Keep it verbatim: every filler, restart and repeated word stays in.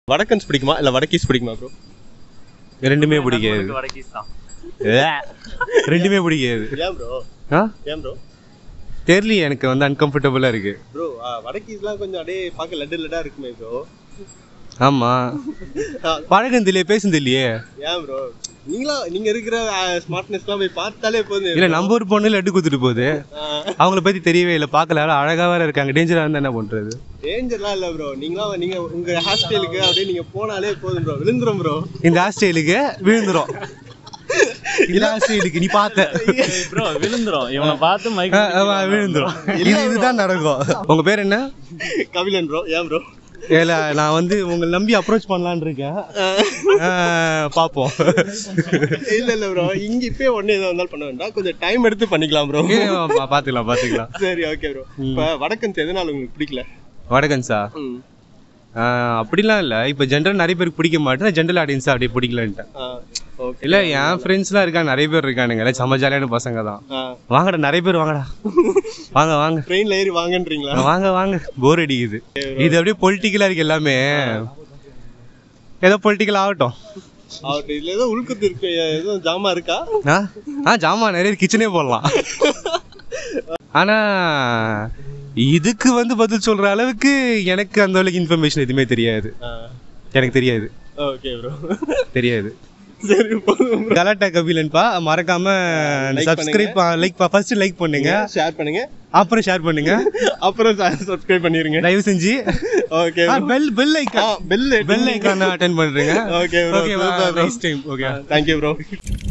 வடக்கன்ஸ் பிடிக்குமா இல்ல வடக்கீஸ் பிடிக்குமா ப்ரோ? ரெண்டுமே பிடிக்காது. வடக்கீஸ் தான். ரெண்டுமே பிடிக்காது. ஏன் ப்ரோ? ஆ ஏன் ப்ரோ? தெரியல, எனக்கு வந்து அன்கம்ஃபர்டபுளா இருக்கு ப்ரோ. வடக்கீஸ்லாம் கொஞ்சம் அப்படியே பார்க்க லட்டு லட்டா இருக்குமே ப்ரோ. ஆமா, பழக்கம் தெரியல, பேசும் தெரியலையே. ஏன் ப்ரோ? நீங்களா நீங்க இருக்கிற ஸ்மார்ட்னஸ்லாம் போய் பார்த்தாலே போதும். இல்ல, நம்ம ஒரு பொண்ணு லட்டு குத்துட்டு போகுது, அவங்கள பத்தி தெரியவே இல்லை, பார்க்கல, அழகா வேற இருக்காங்க, டேஞ்சரா இருந்தா என்ன பண்றது? டேஞ்சர்லாம் இல்ல ப்ரோ. நீங்களா நீங்க உங்க ஹேர் ஸ்டைலுக்கு அப்படியே நீங்க போனாலே போதும் ப்ரோ, விழுந்துரும் ப்ரோ. இந்த ஹேர் ஸ்டைலுக்கு விழுந்துரும். இல்ல ஹேர் ஸ்டைலுக்கு நீ பார்த்த ப்ரோ விழுந்துரும், இவனை பார்த்து மைக் விழுந்துரும். இது இதுதான் நடக்கும். உங்க பேர் என்ன? கபிலன் ப்ரோ. ஏன் ப்ரோ? இல்ல, நான் வந்து உங்களை நம்பி அப்ரோச் பண்ணலான்னு இருக்கேன், பாப்போம். இல்ல இல்ல ப்ரோ, இங்க இப்பயே உடனே எதாவது இருந்தாலும் பண்ண வேண்டாம், கொஞ்சம் டைம் எடுத்து பண்ணிக்கலாம் ப்ரோ. பாத்துக்கலாம் பாத்துக்கலாம். சரி ஓகே ப்ரோ. இப்ப வடக்கன்ஸ் எதனால உங்களுக்கு பிடிக்கல? வடக்கன்ஸா? அப்படிலாம் இல்ல, இப்ப ஜென்ரல் நிறைய பேருக்கு பிடிக்க மாட்டேன், ஜென்ரல் ஆடியன்ஸா அப்படியே பிடிக்கலன்ட்டேன். இல்ல, என் ஃப்ரெண்ட்ஸ்லாம் இருக்காங்க, நிறைய பேர் இருக்கானுங்க, எல்லாம் செம ஜாலியான பசங்க தான். வாங்கடா, நிறைய பேர் வாங்கடா, வாங்க வாங்க. ட்ரெயின்ல ஏறி வாங்கன்றீங்களா? வாங்க வாங்க, போர் அடிக்குது. இது அப்படியே பொலிட்டிக்கலா இருக்கு எல்லாமே, ஏதோ பொலிட்டிக்கல் ஆகட்டும். இதுல ஏதோ உள்குத்து இருக்கு, ஏதோ ஜாமா இருக்கா? ஆ ஜாமா நிறைய, கிச்சனே போடலாம். ஆனா இதுக்கு வந்து பதில் சொல்ற அளவுக்கு எனக்கு அந்த அளவுக்கு இன்ஃபர்மேஷன் எதுவுமே தெரியாது. எனக்கு தெரியாது. ஓகே ப்ரோ, தெரியாது. சரி போதும். கலாட்டா கபிலன்பா, மறக்காம சப்ஸ்கிரைப், லைக், ஃபர்ஸ்ட் லைக் பண்ணுங்க, ஷேர் பண்ணுங்க, அப்புறம் ஷேர் பண்ணுங்க, அப்புறம் சப்ஸ்கிரைப் பண்ணிருங்க தயவு செஞ்சு. Okay, bell bell icon bell bell icon attend பண்றீங்க. Okay bro, okay nice time. Okay, thank you bro.